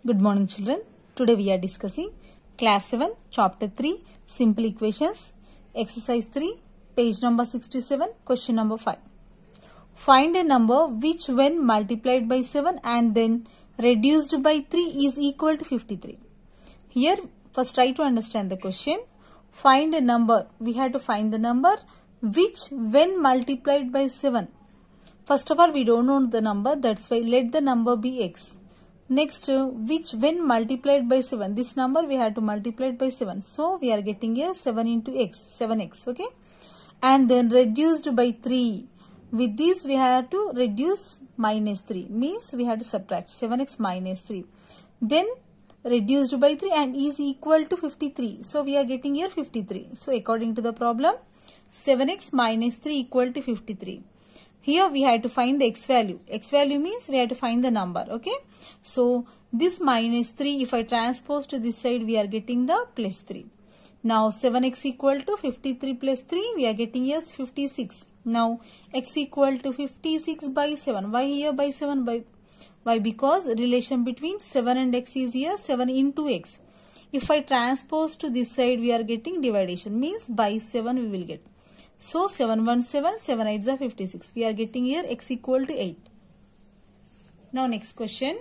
Good morning, children. Today we are discussing class 7 chapter 3 simple equations exercise 3 page number 67 question number 5. Find a number which when multiplied by 7 and then reduced by 3 is equal to 53. Here first try to understand the question. Find a number. We have to find the number which when multiplied by 7. First of all, we don't know the number, that's why let the number be x. Next, which when multiplied by 7, this number we have to multiply it by 7. So, we are getting a 7 into x, 7x, okay. And then reduced by 3. With this, we have to reduce minus 3. Means, we have to subtract 7x minus 3. Then, reduced by 3 and is equal to 53. So, we are getting here 53. So, according to the problem, 7x minus 3 equal to 53. Here we have to find the x value. X value means we have to find the number. Okay. So this minus 3, if I transpose to this side, we are getting the plus 3. Now 7x equal to 53 plus 3, we are getting here 56. Now x equal to 56 by 7. Why here by 7? Why? Because relation between 7 and x is here 7 into x. If I transpose to this side, we are getting division. Means by 7 we will get. So 7 1 7, 7 8 is 56. We are getting here x equal to 8. Now next question.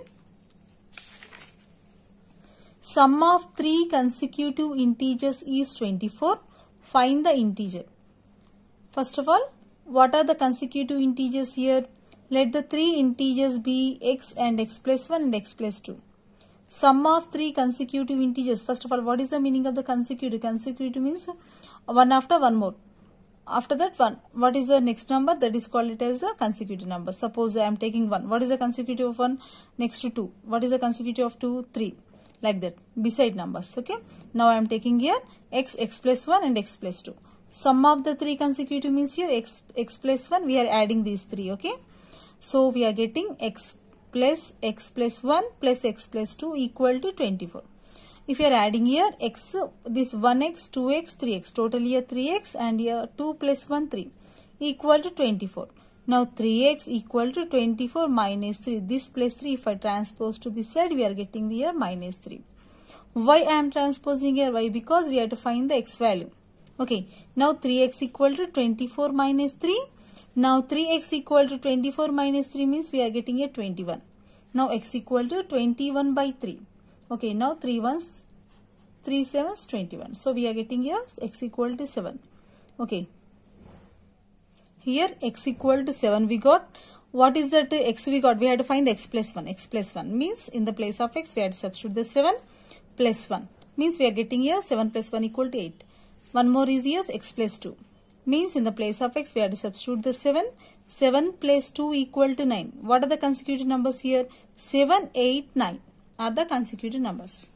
Sum of 3 consecutive integers is 24. Find the integer. First of all, what are the consecutive integers here? Let the 3 integers be x and x plus 1 and x plus 2. Sum of 3 consecutive integers. First of all, what is the meaning of the consecutive? Consecutive means one after one more. After that 1, what is the next number? That is called it as the consecutive number. Suppose I am taking 1. What is the consecutive of 1? Next to 2. What is the consecutive of 2? 3. Like that. Beside numbers. Okay. Now I am taking here x, x plus 1 and x plus 2. Sum of the 3 consecutive means here x plus 1. We are adding these 3. Okay. So we are getting x plus 1 plus x plus 2 equal to 24. If you are adding here x, this 1x, 2x, 3x, total here 3x and here 2 plus 1, 3 equal to 24. Now 3x equal to 24 minus 3. This plus 3, if I transpose to this side, we are getting here minus 3. Why I am transposing here? Why? Because we have to find the x value. Okay. Now 3x equal to 24 minus 3. Now 3x equal to 24 minus 3 means we are getting here 21. Now x equal to 21 by 3. Okay, now 3 1s, 3 7s, 21. So, we are getting here x equal to 7. Okay. Here x equal to 7 we got. What is that x we got? We had to find the x plus 1. X plus 1 means in the place of x we had to substitute the 7 plus 1. Means we are getting here 7 plus 1 equal to 8. One more is here x plus 2. Means in the place of x we had to substitute the 7. 7 plus 2 equal to 9. What are the consecutive numbers here? 7, 8, 9. Are the consecutive numbers.